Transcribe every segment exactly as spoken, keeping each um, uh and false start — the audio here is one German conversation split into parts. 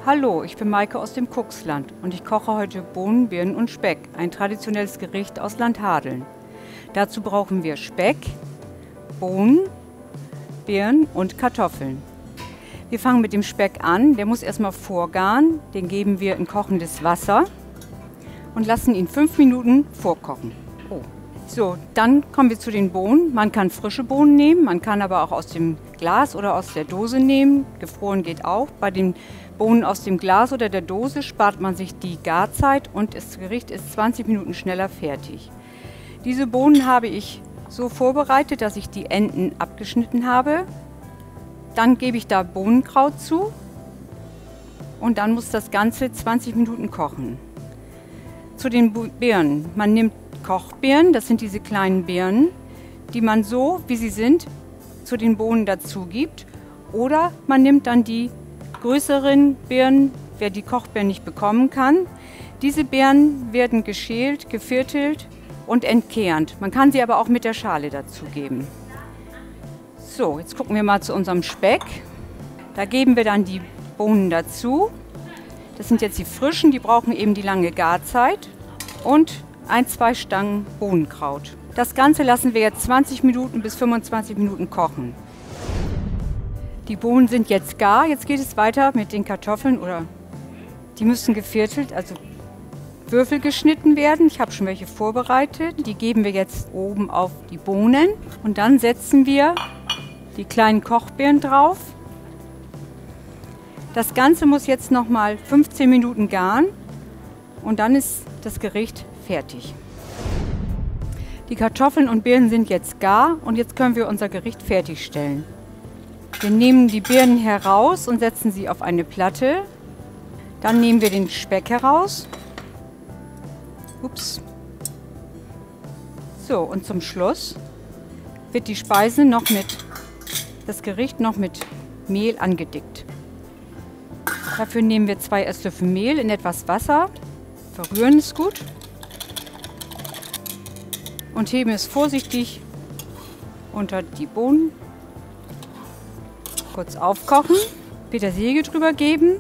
Hallo, ich bin Maike aus dem Kuxland und ich koche heute Bohnen, Birnen und Speck, ein traditionelles Gericht aus Landhadeln. Dazu brauchen wir Speck, Bohnen, Birnen und Kartoffeln. Wir fangen mit dem Speck an, der muss erstmal vorgaren, den geben wir in kochendes Wasser und lassen ihn fünf Minuten vorkochen. Oh. So, dann kommen wir zu den Bohnen. Man kann frische Bohnen nehmen, man kann aber auch aus dem Glas oder aus der Dose nehmen. Gefroren geht auch. Bei den Bohnen aus dem Glas oder der Dose spart man sich die Garzeit und das Gericht ist zwanzig Minuten schneller fertig. Diese Bohnen habe ich so vorbereitet, dass ich die Enden abgeschnitten habe. Dann gebe ich da Bohnenkraut zu und dann muss das Ganze zwanzig Minuten kochen. Zu den Birnen. Man nimmt Kochbirnen, das sind diese kleinen Birnen, die man so, wie sie sind, zu den Bohnen dazu gibt. Oder man nimmt dann die größeren Birnen, wer die Kochbirnen nicht bekommen kann. Diese Birnen werden geschält, geviertelt und entkernt. Man kann sie aber auch mit der Schale dazu geben. So, jetzt gucken wir mal zu unserem Speck. Da geben wir dann die Bohnen dazu. Das sind jetzt die frischen, die brauchen eben die lange Garzeit. Und ein, zwei Stangen Bohnenkraut. Das Ganze lassen wir jetzt zwanzig Minuten bis fünfundzwanzig Minuten kochen. Die Bohnen sind jetzt gar. Jetzt geht es weiter mit den Kartoffeln oder die müssen geviertelt, also Würfel geschnitten werden. Ich habe schon welche vorbereitet. Die geben wir jetzt oben auf die Bohnen und dann setzen wir die kleinen Kochbirnen drauf. Das Ganze muss jetzt noch mal fünfzehn Minuten garen und dann ist das Gericht fertig. Die Kartoffeln und Birnen sind jetzt gar und jetzt können wir unser Gericht fertigstellen. Wir nehmen die Birnen heraus und setzen sie auf eine Platte. Dann nehmen wir den Speck heraus. Ups. So, und zum Schluss wird die Speise noch mit, das Gericht noch mit Mehl angedickt. Dafür nehmen wir zwei Esslöffel Mehl in etwas Wasser, verrühren es gut und heben es vorsichtig unter die Bohnen. Kurz aufkochen, Petersilie drüber geben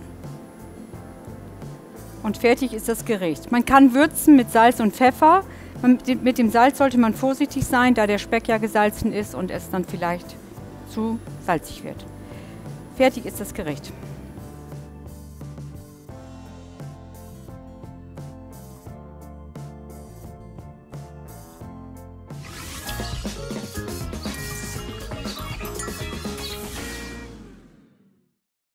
und fertig ist das Gericht. Man kann würzen mit Salz und Pfeffer. Mit dem Salz sollte man vorsichtig sein, da der Speck ja gesalzen ist und es dann vielleicht zu salzig wird. Fertig ist das Gericht.